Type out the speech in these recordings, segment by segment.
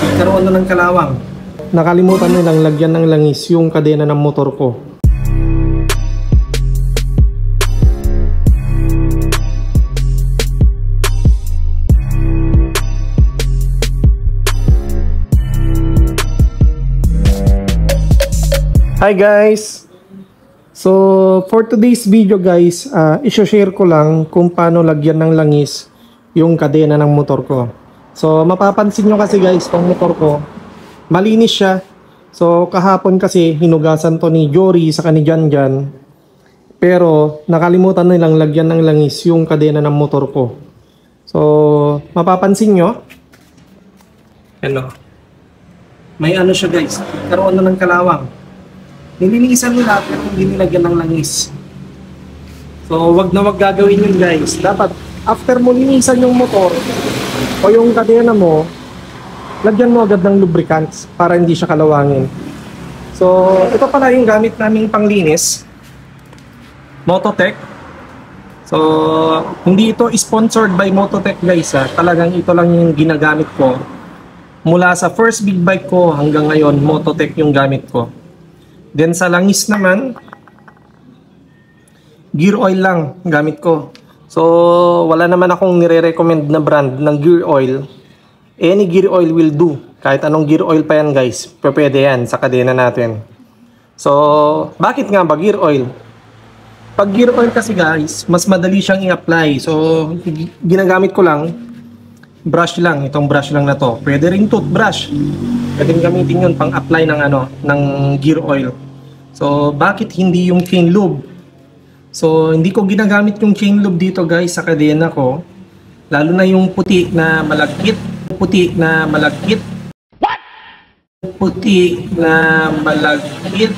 Karoon na ng kalawang. Nakalimutan nilang lagyan ng langis yung kadena ng motor ko. Hi guys! So for today's video guys, i-share ko lang kung paano lagyan ng langis yung kadena ng motor ko. So mapapansin nyo kasi guys, tong motor ko malinis siya. So kahapon kasi hinugasan to ni Jory sa ni Janjan, pero nakalimutan nilang lagyan ng langis yung kadena ng motor ko. So mapapansin nyo, ano, may ano siya guys, karoon na ng kalawang. Nilinisan nila pero hindi nilagyan ng langis. So wag na wag gagawin yun guys. Dapat after mo linisan yung motor o yung kadena mo, lagyan mo agad ng lubricants para hindi siya kalawangin. So ito pala yung gamit naming panglinis, Mototech. So hindi ito sponsored by Mototech guys ha. Talagang ito lang yung ginagamit ko. Mula sa first big bike ko hanggang ngayon, Mototech yung gamit ko. Then sa langis naman, gear oil lang gamit ko. So wala naman akong nire-recommend na brand ng gear oil. Any gear oil will do. Kahit anong gear oil pa yan guys, pwede yan sa kadena natin. So bakit nga ba gear oil? Pag gear oil kasi guys, mas madali siyang i-apply. So ginagamit ko lang brush lang, itong brush lang na to. Pwede ring toothbrush. Pwede gamitin yun pang apply ng ano, ng gear oil. So bakit hindi yung chain lube? So hindi ko ginagamit yung chain lube dito guys sa kadena ko. Lalo na yung puti na malagkit. Puti na malagkit. What? Puti na malagkit.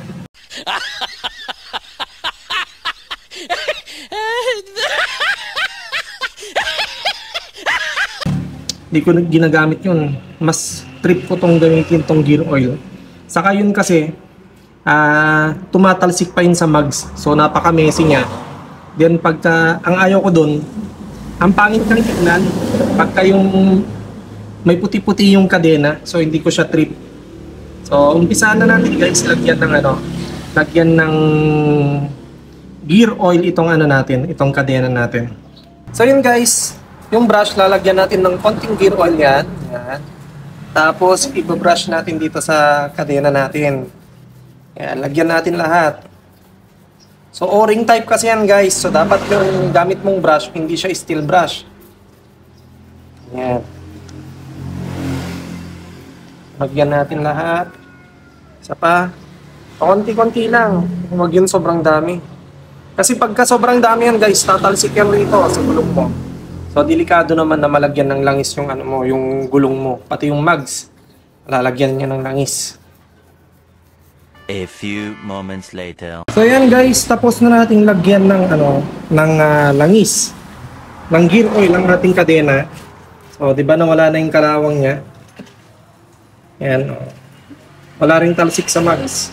Hindi ko ginagamit yun. Mas trip ko tong gamitin tong gear oil. Saka yun kasi tumatalsik pa yun sa mugs. So napaka-messy niya. Then pagka, ang ayaw ko dun, ang pangit ng tignan pagka yung may puti-puti yung kadena. So hindi ko siya trip. So umpisahan na natin guys, lagyan ng ano, lagyan ng gear oil itong ano natin, itong kadena natin. So yun guys, yung brush, lalagyan natin ng konting gear oil yan. Yan. Tapos, ibabrush natin dito sa kadena natin. Yan, lagyan natin lahat. So, O-ring type kasi yan guys. So, dapat yung gamit mong brush, hindi siya steel brush. Yan. Lagyan natin lahat. Isa pa. Konti-konti lang. Huwag yun sobrang dami. Kasi pagka sobrang dami yan guys, tatalsik yan rito sa gulong mo. So, delikado naman na malagyan ng langis yung ano mo, yung gulong mo. Pati yung mugs, lalagyan niya ng langis. A few moments later. So, yan guys, tapos na nating lagyan ng ano, ng langis. Ng gear oil ang ating kadena. So, 'di ba nawala na yung kalawang niya? Yan. Wala ring talsik sa mugs.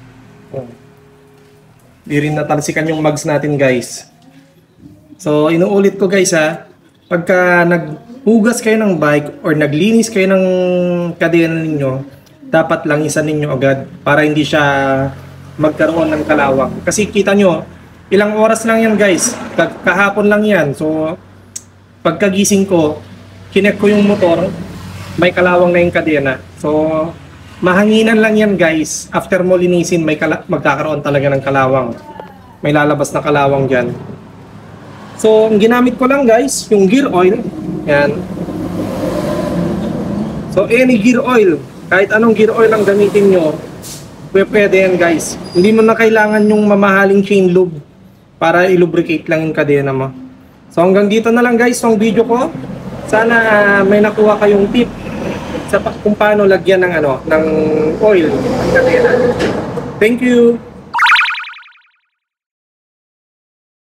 Di rin natalsikan yung mugs natin guys. So, inuulit ko guys ha. Pagka naghugas kayo ng bike or naglinis kayo ng kadena ninyo, dapat langisan ninyo agad para hindi siya magkaroon ng kalawang. Kasi kita nyo, ilang oras lang yan guys, kahapon lang yan. So pagkagising ko, kinek ko yung motor, may kalawang na yung kadena. So mahanginan lang yan guys, after mo linisin magkakaroon talaga ng kalawang. May lalabas na kalawang dyan. So, ang ginamit ko lang guys, yung gear oil. Yan. So, any gear oil, kahit anong gear oil ang gamitin nyo, pwede yan guys. Hindi mo na kailangan yung mamahaling chain lube para i-lubricate lang yung kadena mo. So, hanggang dito na lang guys yung video ko. Sana may nakuha kayong tip sa kung paano lagyan ng ano, ng oil ang kadena. Thank you!